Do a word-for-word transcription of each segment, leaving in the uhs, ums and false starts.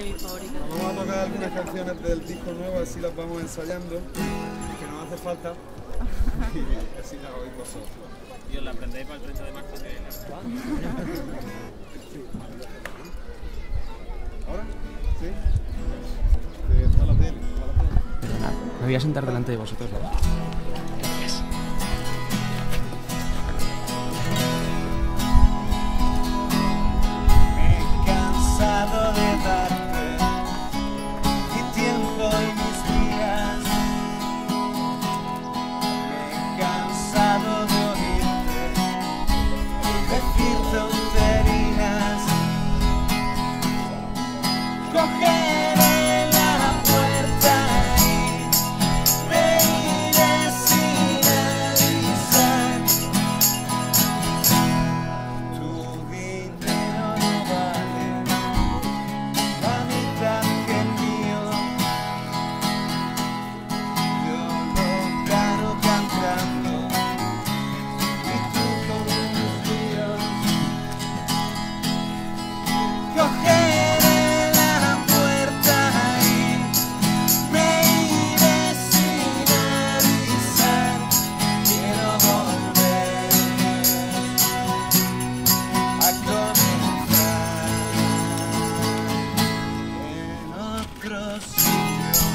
de mis favoritas. Vamos a tocar algunas canciones del disco nuevo, así las vamos ensayando, que nos hace falta, y así las oís vosotros. Y os la aprendéis para el treinta de marzo que ¿Ahora? ¿Sí? Eh, está la tele, está la tele. Perdonad, me voy a sentar delante de vosotros. Gracias. Me he cansado de darte mi tiempo y mis días. Me he cansado de oírte decir tonterías. Cogeré la puerta y me iré sin avisar. Tu dinero no vale la mitad que el mío. Yo lo gano cantando y tú con tus líos. Cogeré la puerta y me iré sin avisar. Quiero volver a comenzar en otro sitio.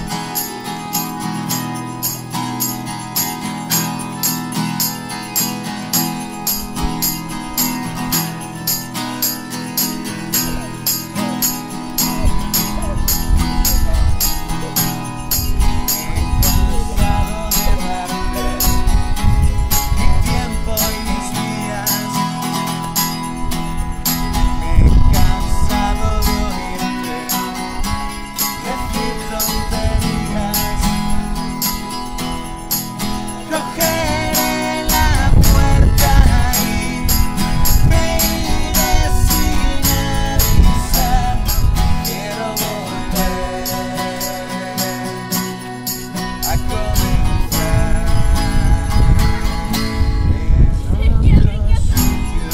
Cogeré la puerta y me iré sin avisar. Quiero volver a comenzar en otro sitio.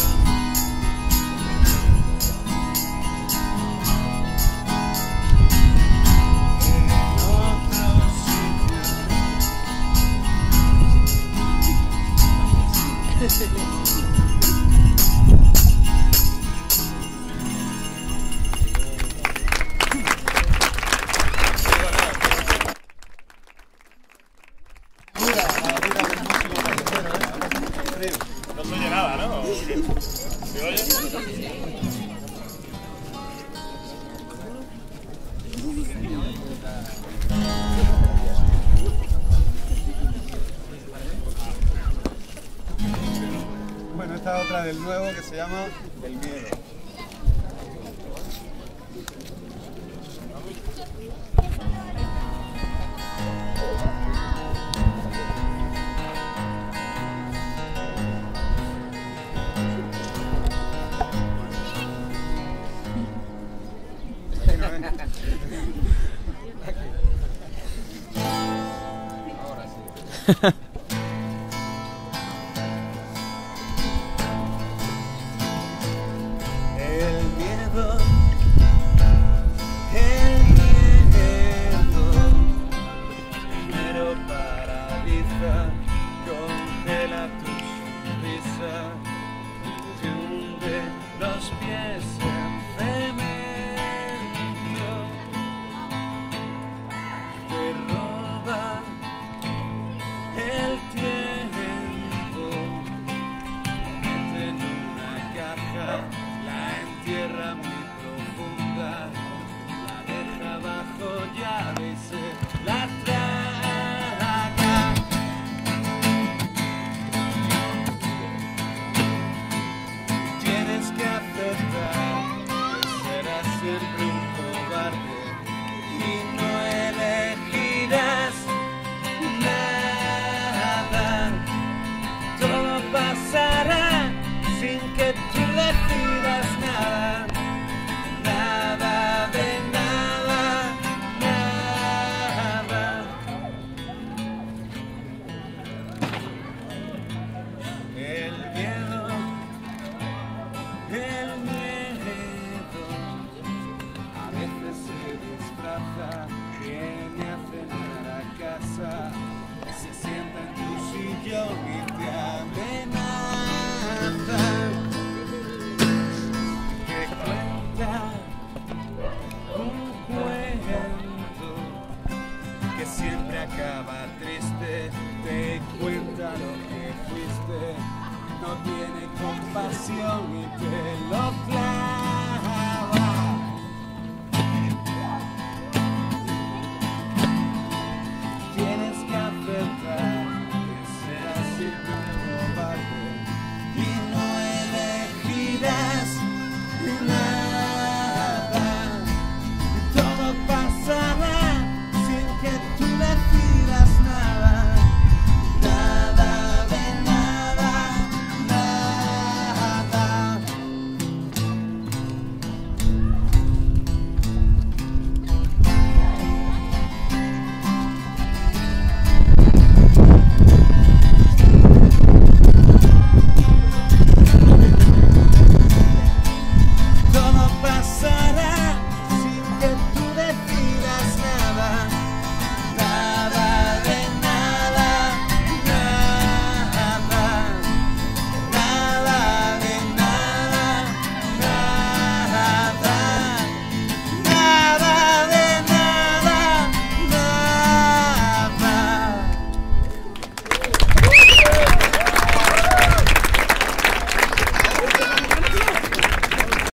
En otro no se oye nada, ¿no? ¿Se oye? Bueno, esta es otra del nuevo que se llama El Miedo. Aquí no es. Ahora sí. El miedo, el miedo, primero paraliza, congela tu sonrisa, te hunde los pies en cemento, te roba el tiempo, mete en una caja, la entierra muy